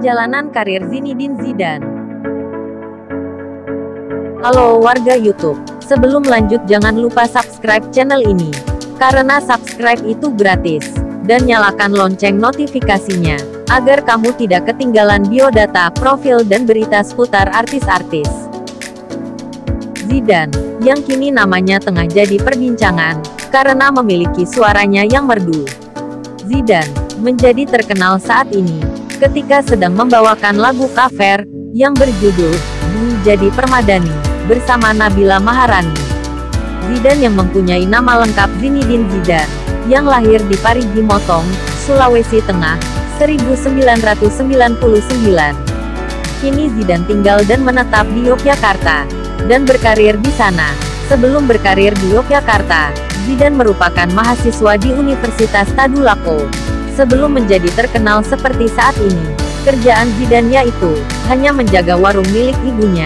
Perjalanan karir Zinedine Zidane. Halo warga YouTube, sebelum lanjut jangan lupa subscribe channel ini, karena subscribe itu gratis, dan nyalakan lonceng notifikasinya, agar kamu tidak ketinggalan biodata, profil dan berita seputar artis-artis. Zidane, yang kini namanya tengah jadi perbincangan, karena memiliki suaranya yang merdu. Zidane menjadi terkenal saat ini ketika sedang membawakan lagu cover yang berjudul "Bumi Jadi Permadani" bersama Nabila Maharani. Zidane yang mempunyai nama lengkap Zinedine Zidane, yang lahir di Parigi Motong, Sulawesi Tengah, 1999. Kini Zidane tinggal dan menetap di Yogyakarta, dan berkarir di sana. Sebelum berkarir di Yogyakarta, Zidane merupakan mahasiswa di Universitas Tadulako. Sebelum menjadi terkenal seperti saat ini, kerjaan Zidane yaitu hanya menjaga warung milik ibunya.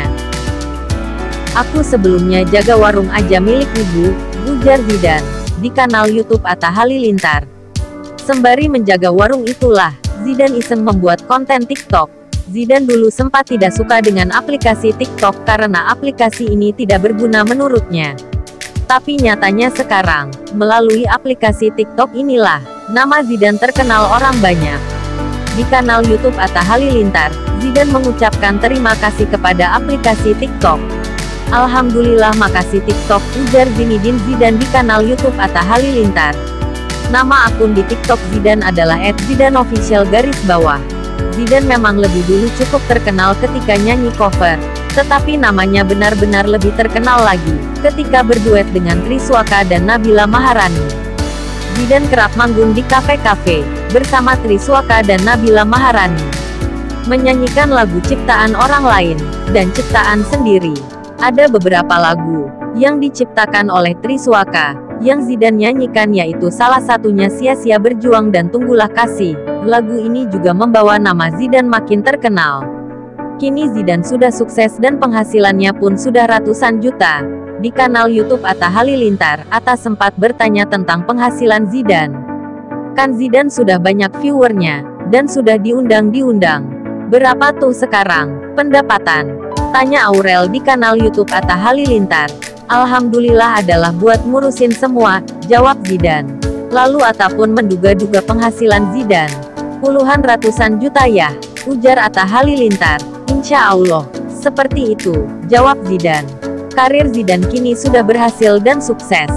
"Aku sebelumnya jaga warung aja milik ibu," ujar Zidane di kanal YouTube Atta Halilintar. Sembari menjaga warung itulah, Zidane iseng membuat konten TikTok. Zidane dulu sempat tidak suka dengan aplikasi TikTok karena aplikasi ini tidak berguna menurutnya. Tapi nyatanya sekarang, melalui aplikasi TikTok inilah, nama Zidane terkenal orang banyak. Di kanal YouTube Atta Halilintar, Zidane mengucapkan terima kasih kepada aplikasi TikTok. "Alhamdulillah, makasih TikTok," ujar Zinedine Zidane di kanal YouTube Atta Halilintar. Nama akun di TikTok Zidane adalah @ZidaneOfficial_. Zidane memang lebih dulu cukup terkenal ketika nyanyi cover, tetapi namanya benar-benar lebih terkenal lagi ketika berduet dengan Triswaka dan Nabila Maharani. Zidane kerap manggung di kafe-kafe bersama Triswaka dan Nabila Maharani, menyanyikan lagu ciptaan orang lain dan ciptaan sendiri. Ada beberapa lagu yang diciptakan oleh Triswaka yang Zidane nyanyikan, yaitu salah satunya Sia-Sia Berjuang dan Tunggulah Kasih. Lagu ini juga membawa nama Zidane makin terkenal. Kini Zidane sudah sukses dan penghasilannya pun sudah ratusan juta. Di kanal YouTube Atta Halilintar, Atta sempat bertanya tentang penghasilan Zidane. "Kan Zidane sudah banyak viewernya, dan sudah diundang-diundang. Berapa tuh sekarang pendapatan?" tanya Aurel di kanal YouTube Atta Halilintar. "Alhamdulillah adalah buat ngurusin semua," jawab Zidane. Lalu Atta pun menduga-duga penghasilan Zidane puluhan ratusan juta ya, ujar Atta Halilintar. "Insya Allah, seperti itu," jawab Zidane. Karir Zidane kini sudah berhasil dan sukses.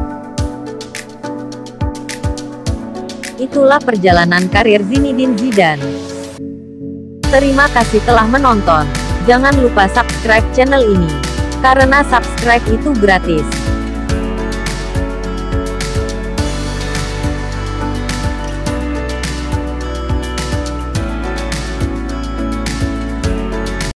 Itulah perjalanan karir Zinedine Zidane. Terima kasih telah menonton. Jangan lupa subscribe channel ini, karena subscribe itu gratis.